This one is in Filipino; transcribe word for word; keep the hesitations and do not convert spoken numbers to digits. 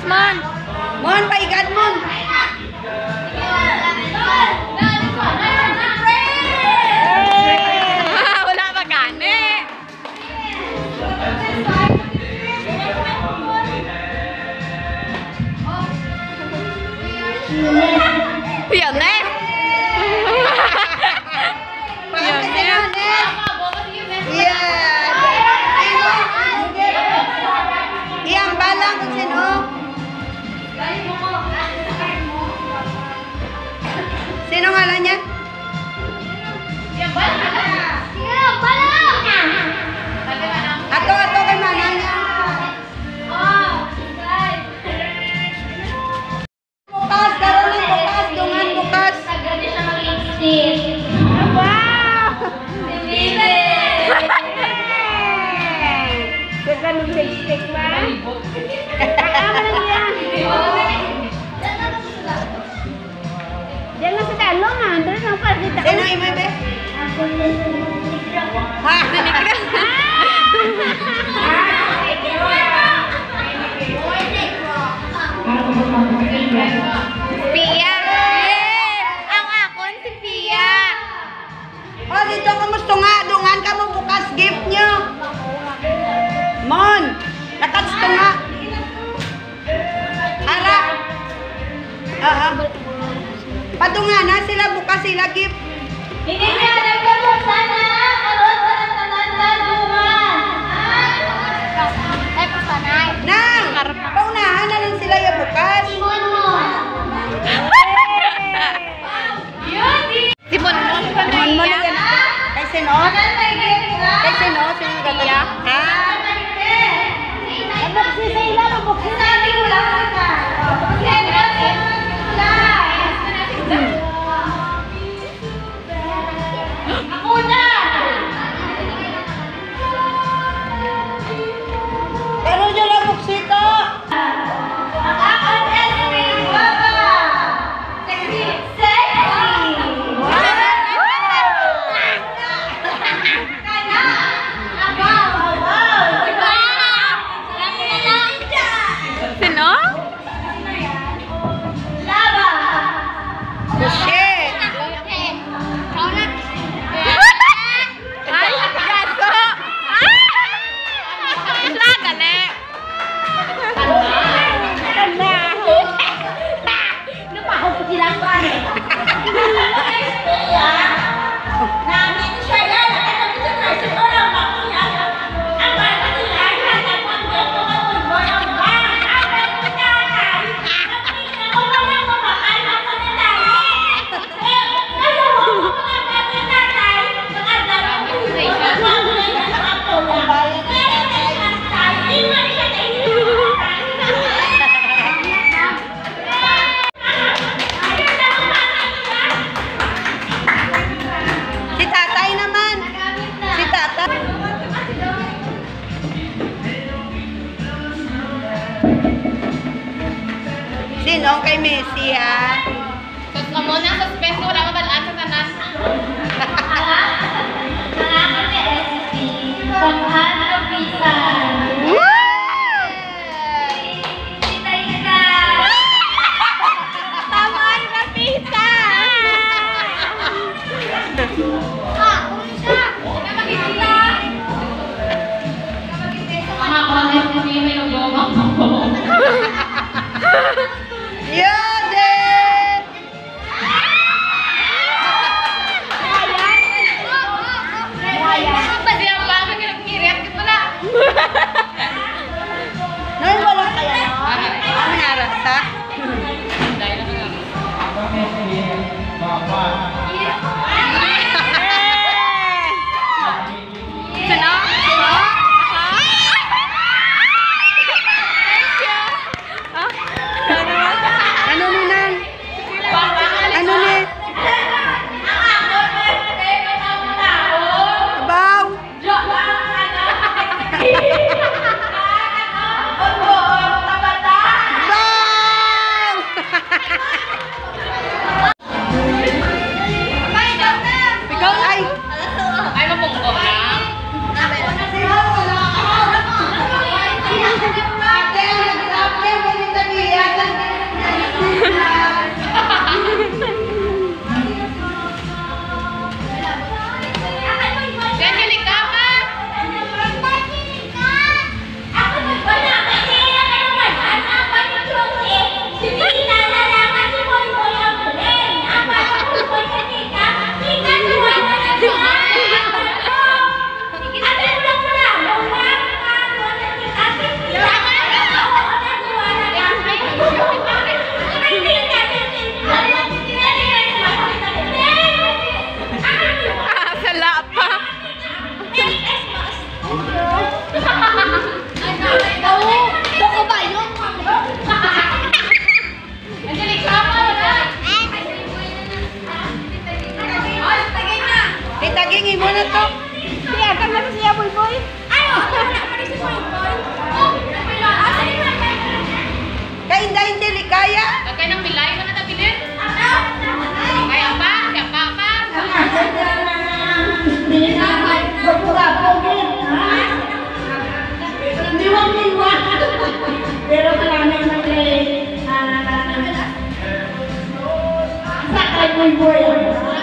Mon. Mon, paigad, Mon. Wala pa gani. Yan eh. Yan eh. Iyang balang kung sino. Sino ngalan niya? Ato, ato kay mana niya. Bukas, daron ng bukas, dungan bukas. Wow! Ganun lipstick ba? Kailangan na niya. Diyan na sa talong ha. Doon lang pa. Sino imay be? Ha? Pia. Ang akon si Pia. Oh, dito kamusta nga? Dungan ka mo bukas gift nyo. Mon, nakatsto nga. Ara. Aha. Padungan na sila bukas sila gift. Hindi niya nagkabuksan na. Karoon ka ng tanan duman. Ay, pasanay. Nang, paunahan na lang sila yung bukas. Simon mo. Si Mon Mon pa Mon mo na yan. Kay sino? Kay sino? Sino gagaya? Ha? Mabuksi sa ila, mabuksi sa ila. Ako na! Pero dyan lang buksito. Ang akong enemy, Baba! Sexy! Sexy! Kana! Abaw! Abaw! Sino? Laba! Shit. Ay, gaso. Isla gali. Napahog ko sila pa eh. Namin siya yan. Ano gusto na siya? Orang ako yan. Ang bata nila ay natapon ko ito ng football. Ang bata ako na. Ako naman kumakain ako na tayo. Eh, ayaw ako kumakain na tatay. Ang dami ko siya. Ang dami ko siya sa ako. Pero tayo. Iwan siya na iniwan tayo. Si tatay naman. Si tatay. Sino kay Messi ha? Sus ka muna, suspense ko. Wala mabalaan sa tanan. Tama ay kapisa! Yode! Pati ang baka kinag-ngirit. saging imo na to. Siya, kami na siya, boy boy. Ay, oh, wala pa rin si Boy Boy. Oh, asa ni Mata? Kay inday hindi likaya. Lagay ng bilay ka na nabilin. Ano? Kaya pa, kaya pa pa. Pero kailangan na play. Sa kay Boy Boy.